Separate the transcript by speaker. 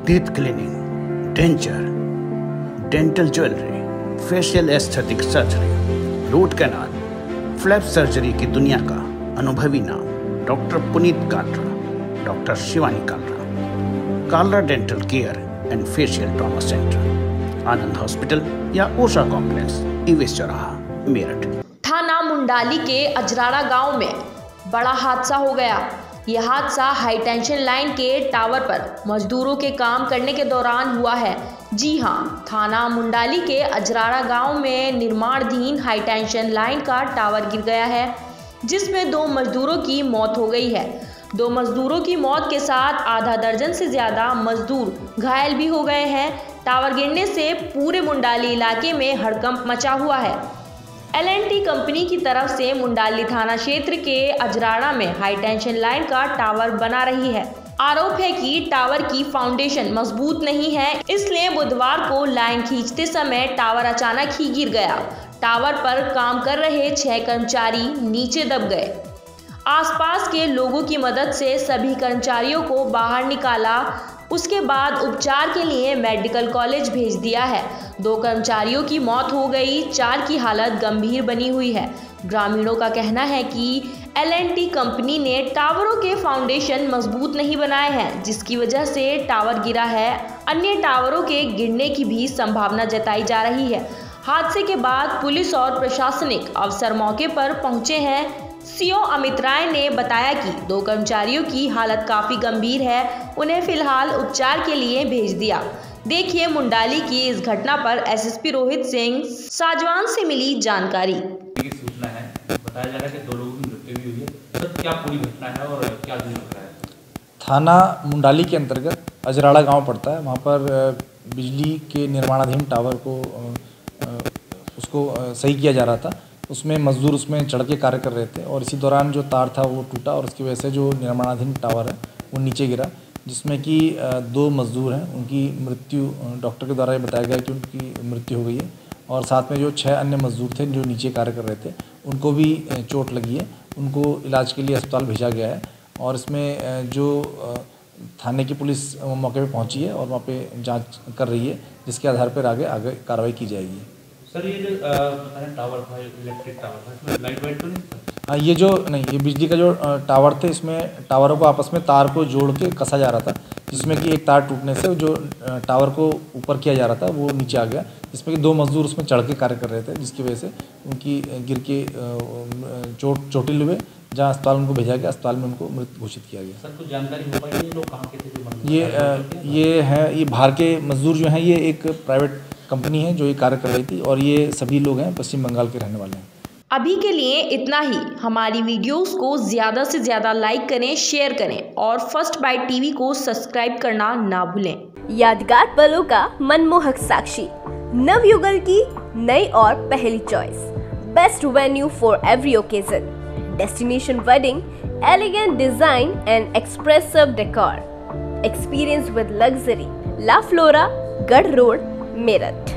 Speaker 1: Teeth cleaning, denture, dental jewellery, facial aesthetic surgery, root canal, flap surgery की दुनिया का अनुभवी नाम doctor Puneet Kalra, doctor Shivani Kalra. Kalra dental care and facial trauma centre, Anand hospital या Osha complex, ईवेस चौराहा, मेरठ।
Speaker 2: थाना मुंडाली के अजराड़ा गांव में बड़ा हादसा हो गया। यह हादसा हाई टेंशन लाइन के टावर पर मजदूरों के काम करने के दौरान हुआ है। जी हां, थाना मुंडाली के अजराड़ा गांव में निर्माणाधीन हाई टेंशन लाइन का टावर गिर गया है, जिसमें 2 मजदूरों की मौत हो गई है। 2 मजदूरों की मौत के साथ आधा दर्जन से ज़्यादा मजदूर घायल भी हो गए हैं। टावर गिरने से पूरे मुंडाली इलाके में हड़कंप मचा हुआ है। L&T कंपनी की तरफ से मुंडाली थाना क्षेत्र के अजराड़ा में हाई टेंशन लाइन का टावर बना रही है। आरोप है कि टावर की फाउंडेशन मजबूत नहीं है, इसलिए बुधवार को लाइन खींचते समय टावर अचानक ही गिर गया। टावर पर काम कर रहे 6 कर्मचारी नीचे दब गए। आसपास के लोगों की मदद से सभी कर्मचारियों को बाहर निकाला, उसके बाद उपचार के लिए मेडिकल कॉलेज भेज दिया है। 2 कर्मचारियों की मौत हो गई, 4 की हालत गंभीर बनी हुई है। ग्रामीणों का कहना है कि L&T कंपनी ने टावरों के फाउंडेशन मजबूत नहीं बनाए हैं, जिसकी वजह से टावर गिरा है। अन्य टावरों के गिरने की भी संभावना जताई जा रही है। हादसे के बाद पुलिस और प्रशासनिक अफसर मौके पर पहुंचे हैं। सीओ अमित राय ने बताया कि 2 कर्मचारियों की हालत काफी गंभीर है, उन्हें फिलहाल उपचार के लिए भेज दिया। देखिए मुंडाली की इस घटना पर एसएसपी रोहित सिंह साजवान से मिली जानकारी।
Speaker 3: सूचना है, बताया जा रहा है कि 2 लोगों की मृत्यु भी हुई है। तो क्या पूरी घटना है और क्या दिन हो रहा है?
Speaker 4: थाना मुंडाली के अंतर्गत अजराड़ा गांव पड़ता है। वहां पर बिजली के निर्माणाधीन टावर को उसको सही किया जा रहा था। उसमें मजदूर उसमें चढ़ के कार्य कर रहे थे और इसी दौरान जो तार था वो टूटा और उसकी वजह से जो निर्माणाधीन टावर है वो नीचे गिरा, जिसमें कि 2 मजदूर हैं, उनकी मृत्यु डॉक्टर के द्वारा ये बताया गया कि उनकी मृत्यु हो गई है। और साथ में जो 6 अन्य मजदूर थे जो नीचे कार्य कर रहे थे, उनको भी चोट लगी है, उनको इलाज के लिए अस्पताल भेजा गया है। और इसमें जो थाने की पुलिस मौके पर पहुँची है और वहाँ पर जाँच कर रही है, जिसके आधार पर आगे कार्रवाई की जाएगी।
Speaker 3: सर, ये जो टावर था, इलेक्ट्रिक टावर था, इसमें लाइट वाइट तो नहीं था?
Speaker 4: ये बिजली का जो टावर थे, इसमें टावरों को आपस में तार को जोड़ के कसा जा रहा था, जिसमें कि एक तार टूटने से जो टावर को ऊपर किया जा रहा था वो नीचे आ गया, जिसमें कि 2 मजदूर उसमें चढ़ के कार्य कर रहे थे, जिसकी वजह से उनकी गिर के चोटिल हुए, जहाँ अस्पताल उनको भेजा गया, अस्पताल में उनको मृत घोषित किया गया।
Speaker 3: सर, कुछ जानकारी हो पाई, ये लोग कहाँ के थे?
Speaker 4: ये बाहर के मजदूर जो हैं, ये एक प्राइवेट कंपनी है जो ये कार्य कर रही थी और ये सभी लोग हैं पश्चिम बंगाल के रहने वाले हैं।
Speaker 2: अभी के लिए इतना ही। हमारी वीडियोस को ज़्यादा से ज़्यादा लाइक करें, शेयर करें और फर्स्ट बाइट टीवी को सब्सक्राइब करना ना भूलें।
Speaker 5: यादगार पलों का मनमोहक साक्षी, नवयुगल की नई और पहली choice, best venue for every occasion, destination wedding, elegant design and expressive decor, experience with luxury, La Flora, Garh road, Meerut.